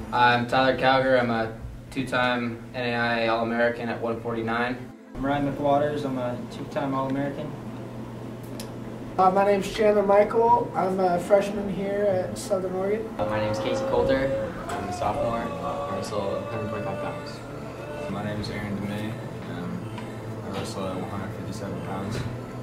I'm Tyler Calger. I'm a two-time NAI All-American at 149. I'm Ryan McWaters. I'm a two-time All-American. My name's Chandler Michael. I'm a freshman here at Southern Oregon. My name's Casey Coulter. I'm a sophomore. I wrestle 125 pounds. My name is Aaron DeMay. I wrestle at 157 pounds.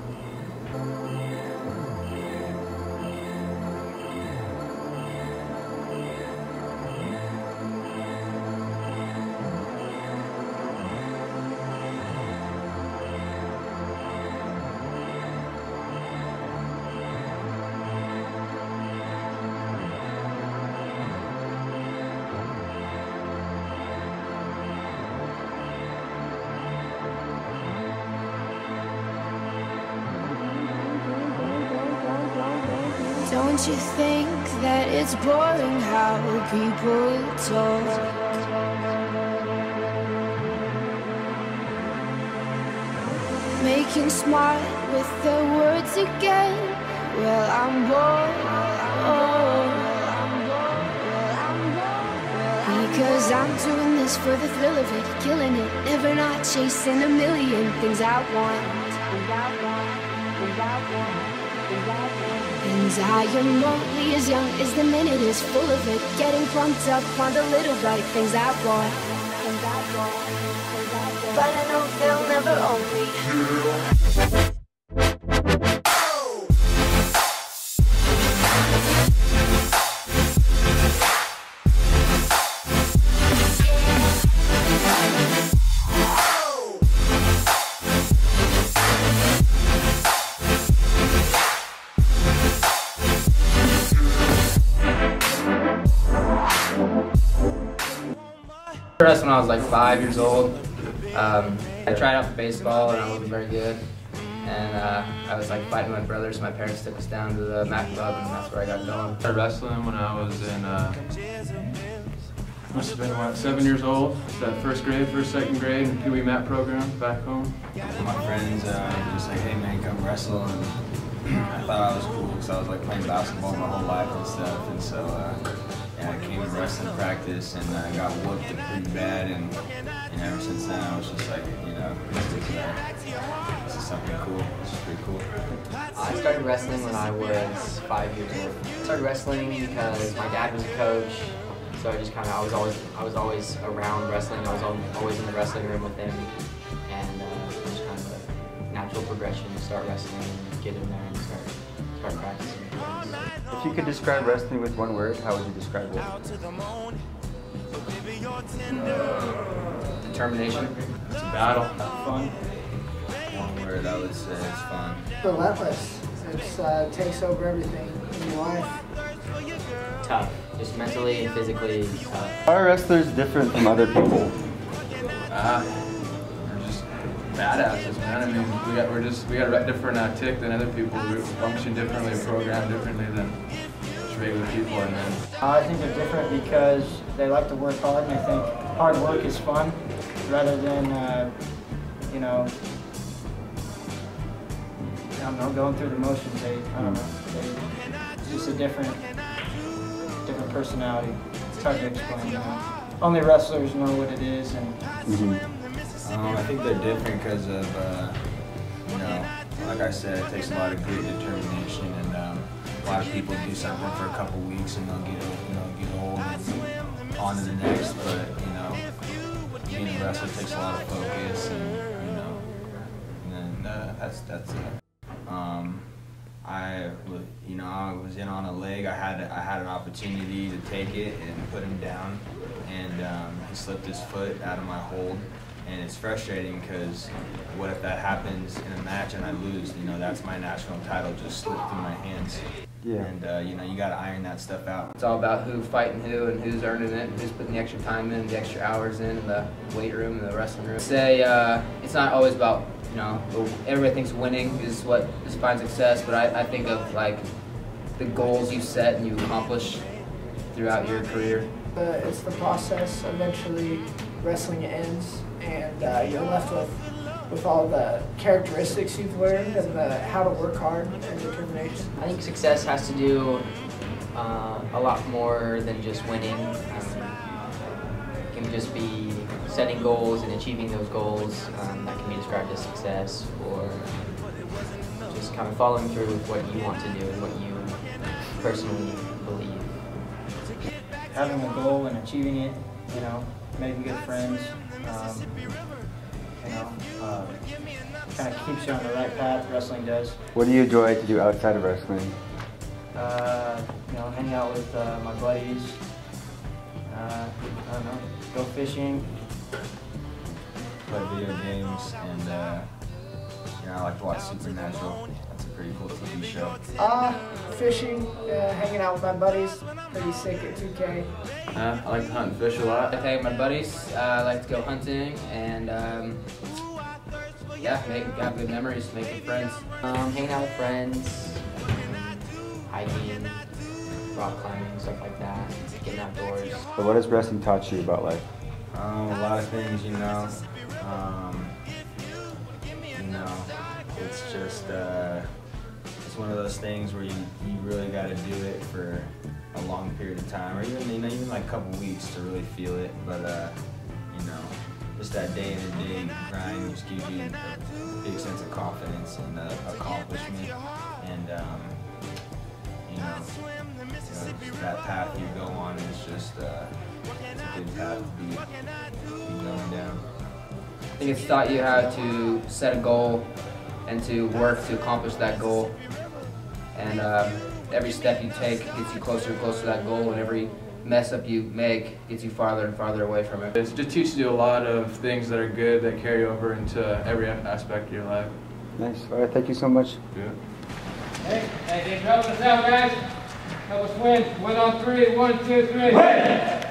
Don't you think that it's boring how people talk? Making smart with their words again. Well, I'm bored. Because I'm doing this for the thrill of it, killing it, never not chasing a million things I want. And I am only as young as the minute is full of it, getting pumped up on the little right things I want. But I know they'll never own me. I wrestled when I was like 5 years old. I tried out for baseball and I wasn't very good. And I was like fighting my brother, so my parents took us down to the Mac Club, and that's where I got going. I started wrestling when I was in, must have been what, 7 years old. That first grade, second grade, Pee Wee Mat program back home. My friends were just like, hey man, come wrestle. And I thought I was cool because I was like playing basketball my whole life and stuff. And so yeah, I came to wrestling practice and I got whooped pretty bad. And ever since then, I was just like, you know, this is something cool. This is pretty cool. I started wrestling when I was 5 years old. I started wrestling because my dad was a coach, so I just kind of I was always around wrestling. I was always in the wrestling room with him, and it was kind of a natural progression to start wrestling and get in there and start practicing. If you could describe wrestling with one word, how would you describe it? Determination. It's a battle. Fun. One word I would say is fun. Relentless. It takes over everything in your life. Tough, just mentally and physically tough. How are wrestlers different from other people? We're just badasses, man. I mean, we got a different tick than other people. We function differently, program differently than just regular people. And then I think they're different because they like to work hard, and I think hard work is fun rather than, you know, I don't know, going through the motions. I don't know. It's just a different personality. It's hard to explain. You know? Only wrestlers know what it is, and I think they're different because of, you know, like I said, it takes a lot of grit, determination, and a lot of people do something for a couple weeks and they'll get old and on to the next. But you know, being a wrestler takes a lot of focus, and you know, and then that's it. I was in on a leg. I had an opportunity to take it and put him down, and he slipped his foot out of my hold. And it's frustrating because what if that happens in a match and I lose? You know, that's my national title just slipped through my hands. Yeah. And you know, you got to iron that stuff out. It's all about who's fighting who and who's earning it and who's putting the extra time in, the extra hours in the weight room and the wrestling room. Say it's not always about, you know, everybody thinks winning is what defines success, but I think of like the goals you set and you accomplish throughout your career. It's the process. Eventually, wrestling ends, and you're left with all the characteristics you've learned and how to work hard and determination. I think success has to do a lot more than just winning. can just be setting goals and achieving those goals. That can be described as success, or just kind of following through with what you want to do and what you personally believe. Having a goal and achieving it, you know, making good friends, you know, kind of keeps you on the right path. Wrestling does. What do you enjoy to do outside of wrestling? You know, hang out with my buddies. I don't know, go fishing. Play video games, and you know, I like to watch Supernatural. That's a pretty cool TV show. Fishing, hanging out with my buddies. Pretty sick at 2K. I like to hunt and fish a lot. I take my buddies. I like to go hunting and yeah, have good memories, making friends. Hanging out with friends, hiking, rock climbing, stuff like that, getting outdoors. So what has wrestling taught you about life? A lot of things, you know. It's just it's one of those things where you really got to do it for a long period of time, or even like a couple weeks to really feel it. But you know, just that day in and day grind just gives you a big sense of confidence and accomplishment, and you know, that path you go on is just it's a good path to be going down. I think it's taught you how to set a goal and to work to accomplish that goal. And every step you take gets you closer and closer to that goal, and every mess up you make gets you farther and farther away from it. It just teaches you a lot of things that are good that carry over into every aspect of your life. Nice. All right, thank you so much. Yeah. Hey, thanks for helping us out, guys. Help us win. Win on 3. 1, 2, 3. Win!